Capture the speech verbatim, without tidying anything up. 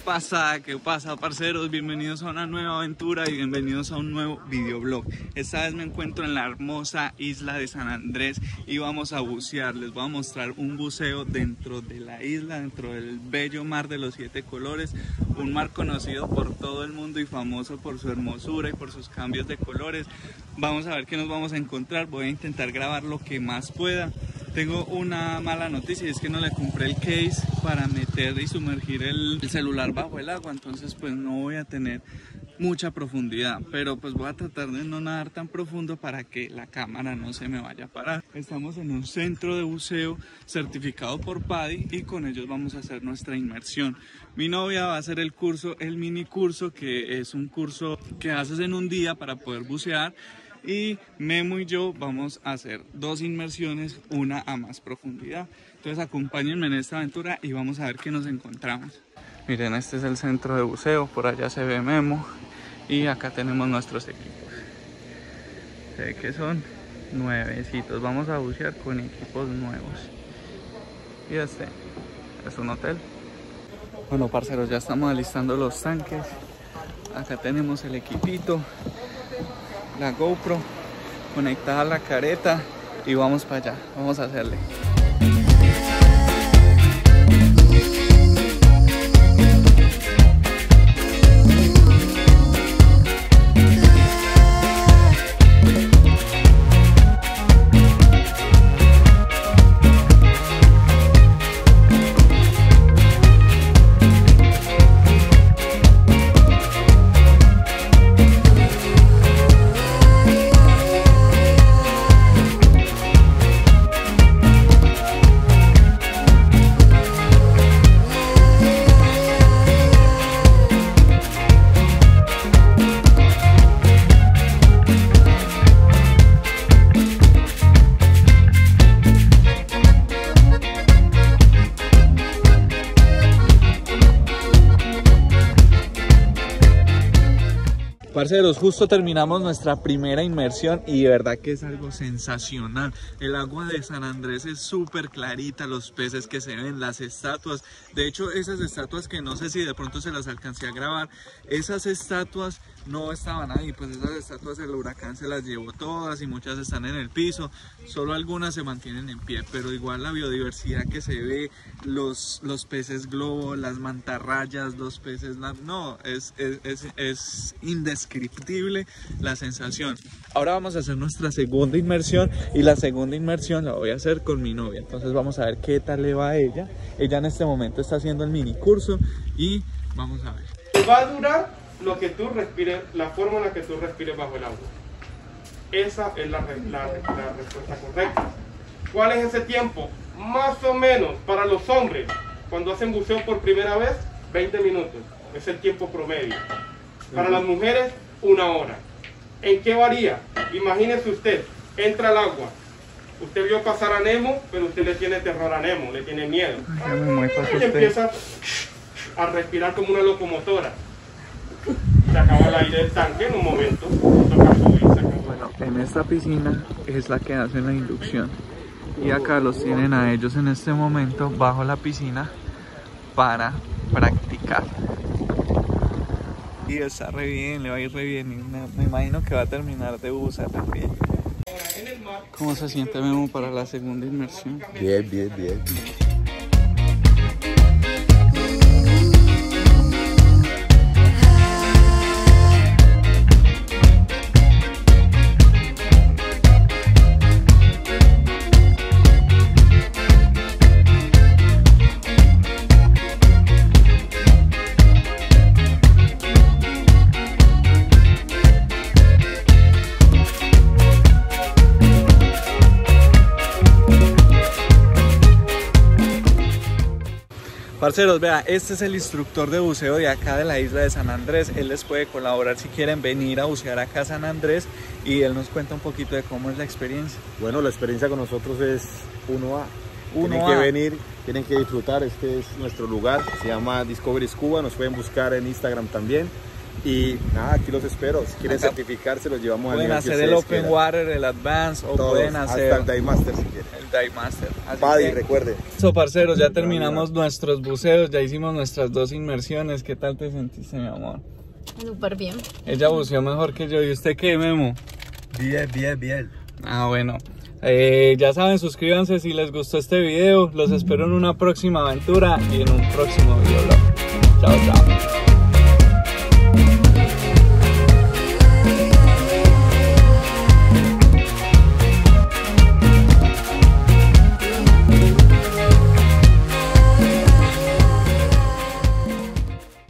pasa? ¿Qué pasa, parceros? Bienvenidos a una nueva aventura y bienvenidos a un nuevo videoblog. Esta vez me encuentro en la hermosa isla de San Andrés y vamos a bucear. Les voy a mostrar un buceo dentro de la isla, dentro del bello mar de los siete colores. Un mar conocido por todo el mundo y famoso por su hermosura y por sus cambios de colores. Vamos a ver qué nos vamos a encontrar. Voy a intentar grabar lo que más pueda. Tengo una mala noticia y es que no le compré el case para meter y sumergir el, el celular bajo el agua, entonces pues no voy a tener mucha profundidad, pero pues voy a tratar de no nadar tan profundo para que la cámara no se me vaya a parar. Estamos en un centro de buceo certificado por PADI y con ellos vamos a hacer nuestra inmersión. Mi novia va a hacer el curso, el mini curso, que es un curso que haces en un día para poder bucear. Y Memo y yo vamos a hacer dos inmersiones, una a más profundidad. Entonces acompáñenme en esta aventura y vamos a ver qué nos encontramos. Miren, este es el centro de buceo, por allá se ve Memo y acá tenemos nuestros equipos. Se ve que son nuevecitos, vamos a bucear con equipos nuevos. Y este es un hotel. Bueno, parceros, ya estamos alistando los tanques. Acá tenemos el equipito, la GoPro conectada a la careta y vamos para allá, vamos a hacerle. Parceros, justo terminamos nuestra primera inmersión y de verdad que es algo sensacional. El agua de San Andrés es súper clarita, los peces que se ven, las estatuas. De hecho, esas estatuas que no sé si de pronto se las alcancé a grabar, esas estatuas no estaban ahí, pues esas estatuas el huracán se las llevó todas y muchas están en el piso, solo algunas se mantienen en pie, pero igual la biodiversidad que se ve, los, los peces globo, las mantarrayas, los peces, no, es, es, es, es indescriptible la sensación. Ahora vamos a hacer nuestra segunda inmersión y la segunda inmersión la voy a hacer con mi novia, entonces vamos a ver qué tal le va a ella. Ella en este momento está haciendo el mini curso y vamos a ver. Va a durar lo que tú respires, la forma en la que tú respires bajo el agua. Esa es la, la, la respuesta correcta. ¿Cuál es ese tiempo? Más o menos para los hombres, cuando hacen buceo por primera vez, veinte minutos. Es el tiempo promedio. Para las mujeres, una hora. ¿En qué varía? Imagínese usted, entra al agua. Usted vio pasar a Nemo, pero usted le tiene terror a Nemo, le tiene miedo. Ay, y empieza a respirar como una locomotora. Se acaba el aire del tanque en un momento, toca subir, se acabó. Bueno, en esta piscina es la que hacen la inducción y acá los tienen a ellos en este momento bajo la piscina para practicar. Y está re bien, le va a ir re bien y me, me imagino que va a terminar de bucear también. ¿Cómo se siente Memo para la segunda inmersión? Bien, bien, bien. Parceros, vea, este es el instructor de buceo de acá de la isla de San Andrés. Él les puede colaborar si quieren venir a bucear acá a San Andrés y él nos cuenta un poquito de cómo es la experiencia. Bueno, la experiencia con nosotros es uno A. Tienen que venir, tienen que disfrutar, este es nuestro lugar, se llama Discovery Scuba, nos pueden buscar en Instagram también Y nada, aquí los espero. Si quieren Acá certificarse, los llevamos al pueden nivel que hacer el ustedes Open quieran. Water, el Advance o Todos, pueden hacer hasta el Dive Master si quieren. el Dive Master. Así Paddy, que- recuerde. Eso, parceros, ya terminamos nuestros buceos, ya hicimos nuestras dos inmersiones. ¿Qué tal te sentiste, mi amor? Súper bien. Ella buceó mejor que yo. ¿Y usted qué, Memo? Bien, bien, bien. Ah, bueno. Eh, ya saben, suscríbanse si les gustó este video. Los espero en una próxima aventura y en un próximo videoblog. Chao, chao.